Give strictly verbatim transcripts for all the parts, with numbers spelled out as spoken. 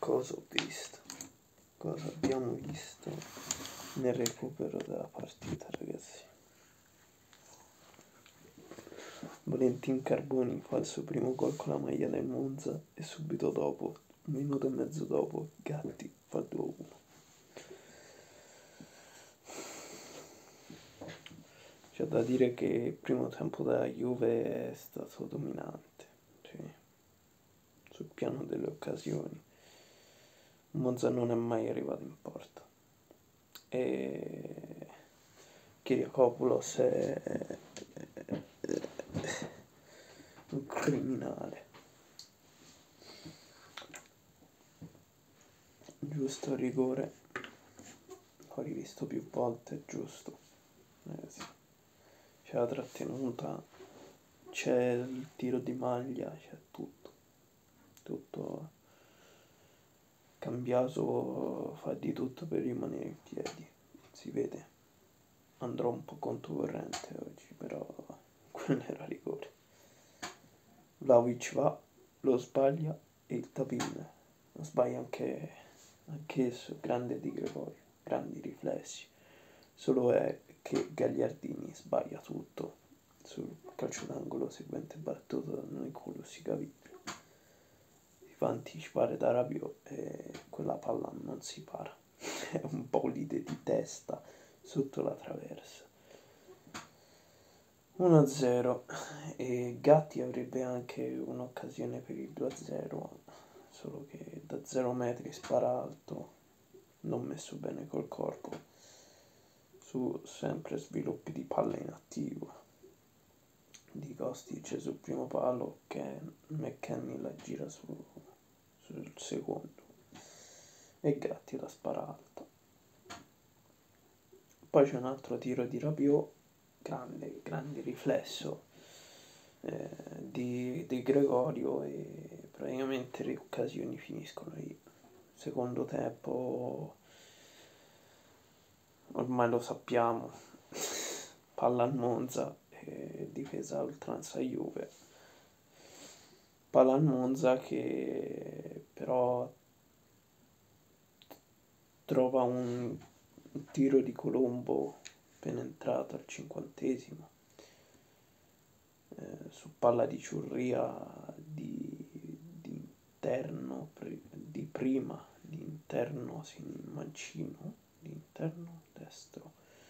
cosa ho visto? Cosa abbiamo visto nel recupero della partita, ragazzi? Valentin Carboni fa il suo primo gol con la maglia del Monza e subito dopo, un minuto e mezzo dopo, Gatti fa due a uno. C'è da dire che il primo tempo della Juve è stato dominante, sì, sul piano delle occasioni. Monza non è mai arrivato in porta e Kyriakopoulos è un criminale. Giusto il rigore, ho rivisto più volte, è giusto. Eh sì. C'è la trattenuta, c'è il tiro di maglia, c'è tutto. Tutto cambiato, fa di tutto per rimanere in piedi. Si vede. Andrò un po' controcorrente oggi, però quello era rigore. Vlahovic va, lo sbaglia e il tapin. Lo sbaglia anche anch'esso, grande Di Gregorio, grandi riflessi. Solo è che Gagliardini sbaglia tutto sul calcio d'angolo, seguente battuta da noi con lo si capisce. Si fa anticipare da Rabiot e quella palla non si para. È un bolide di testa sotto la traversa. uno a zero e Gatti avrebbe anche un'occasione per il due a zero, solo che da zero metri spara alto, non messo bene col corpo, su sempre sviluppi di palla in attivo. Di Kostic sul primo palo, che McKennie la gira su, sul secondo e Gatti la spara alta. Poi c'è un altro tiro di Rabiot, grande, grande riflesso eh, di, di Gregorio e praticamente le occasioni finiscono lì. Secondo tempo, ormai lo sappiamo, palla al Monza e difesa a oltranza Juve. Palla al Monza che però trova un, un tiro di Colombo appena entrato al cinquantesimo eh, su palla di Ciurria di, di interno di prima di interno sin mancino di interno destro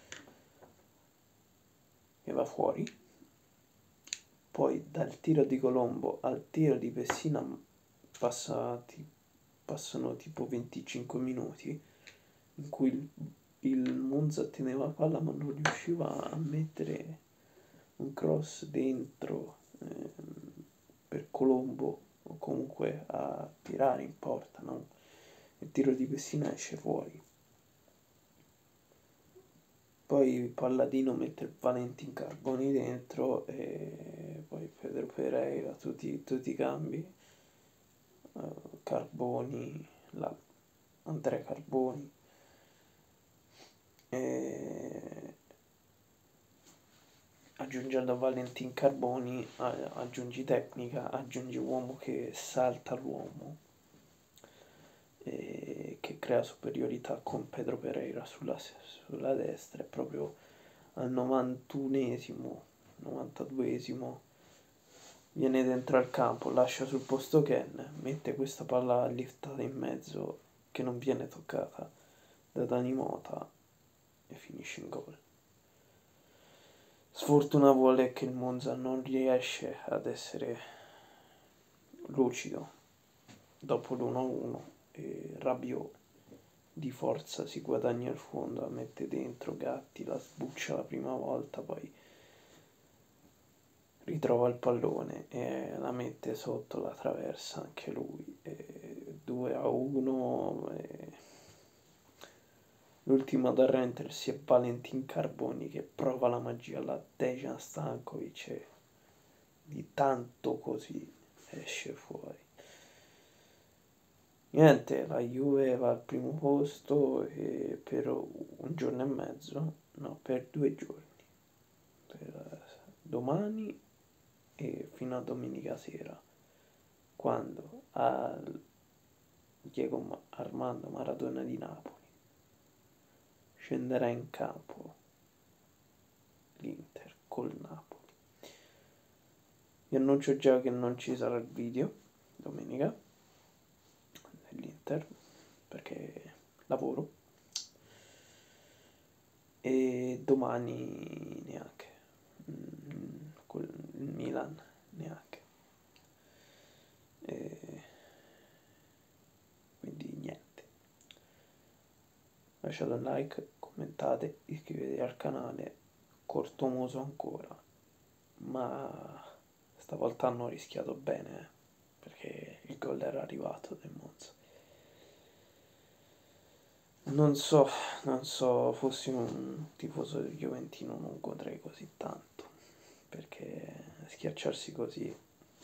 e va fuori. Poi dal tiro di Colombo al tiro di Pessina passati, passano tipo venticinque minuti in cui il, il Monza teneva la palla ma non riusciva a mettere un cross dentro eh, per Colombo o comunque a tirare in porta, no? Il tiro di Pessina esce fuori. Poi Palladino mette il Valentin Carboni dentro e poi Pedro Pereira, tutti, tutti i cambi. Uh, Carboni, la, Andrea Carboni. E aggiungendo a Valentin Carboni aggiungi tecnica, aggiungi uomo che salta l'uomo e che crea superiorità con Pedro Pereira sulla, sulla destra e proprio al novantunesimo, novantaduesimo viene dentro al campo, lascia sul posto Ken, mette questa palla liftata in mezzo che non viene toccata da Dani Mota e finisce in gol. Sfortuna vuole che il Monza non riesce ad essere lucido dopo l'uno a uno e Rabiot di forza si guadagna il fondo, la mette dentro, Gatti la sbuccia la prima volta, poi ritrova il pallone e la mette sotto la traversa anche lui, e due a uno e l'ultimo ad arrendersi è Valentin Carboni che prova la magia alla Dejan Stankovic e di tanto così esce fuori. Niente, la Juve va al primo posto e per un giorno e mezzo, no, per due giorni, per domani e fino a domenica sera, quando al Diego Armando Maradona di Napoli. Scenderà in campo l'Inter col Napoli. Vi annuncio già che non ci sarà il video domenica dell'Inter perché lavoro, e domani neanche, mm, col il Milan neanche. E quindi niente. Lasciate un like, commentate, iscrivetevi al canale. Corto muso ancora, ma stavolta hanno rischiato bene, eh, perché il gol era arrivato del Monza. Non so, non so, fossi un tifoso del Juventino non godrei così tanto, perché schiacciarsi così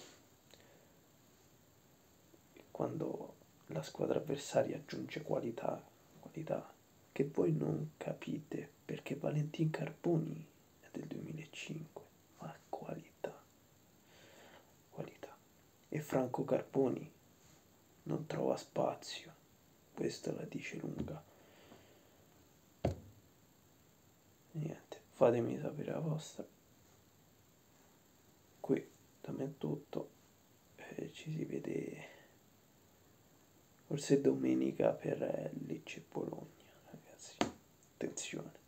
quando la squadra avversaria aggiunge qualità, qualità che voi non capite, perché Valentin Carboni è del duemilacinque, ma qualità, qualità. E Franco Carboni non trova spazio, questo la dice lunga. Niente, fatemi sapere la vostra. Qui da me è tutto, e ci si vede forse domenica per Lecce e Bologna, ragazzi. Attenzione.